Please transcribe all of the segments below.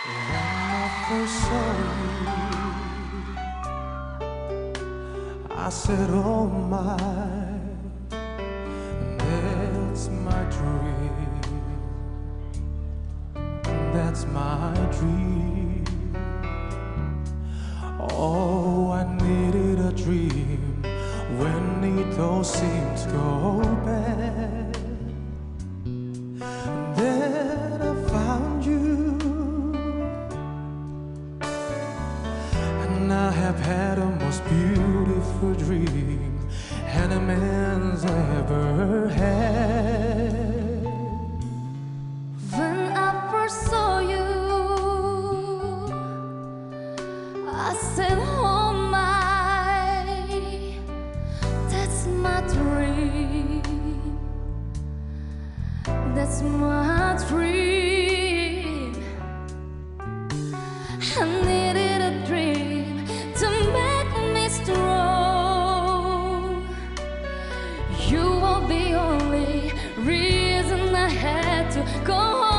When I first saw you, I said, oh my, that's my dream, that's my dream. Oh, I needed a dream when it all seemed to go bad. Then I found you, and I have had the most beautiful dream any man's ever had. When I first saw you, I said, oh my, that's my dream, that's my dream. I needed a dream to make me strong. You were the only reason I had to go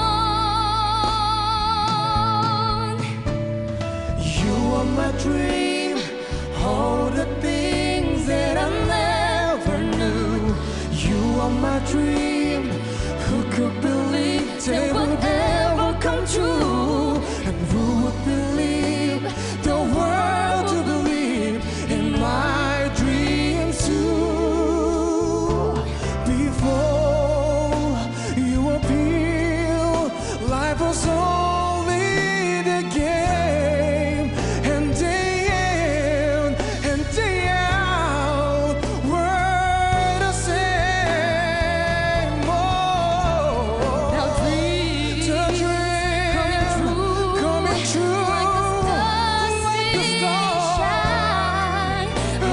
on. You are my dream, all the things that I never knew. You are my dream, who could believe they would ever come true? And who would believe the world to believe in my dreams too? Before you appeared, life was only the game, and day in and day out were the same. Oh, Now dreams the dream coming true, like the stars shine. a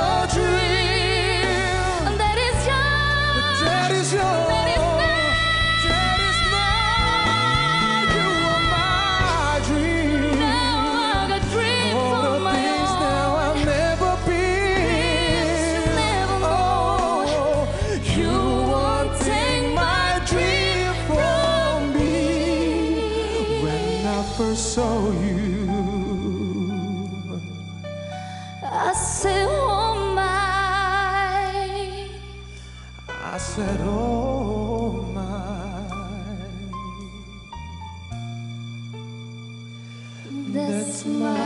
dream That is yours. that is yours, That is mine. that is mine. You are my dream. Now I got dreams All of the my things own. now I'll never be. Things you never know. Oh, you won't take my dream from me. When I first saw you, I said, oh my, I said, oh my, that's my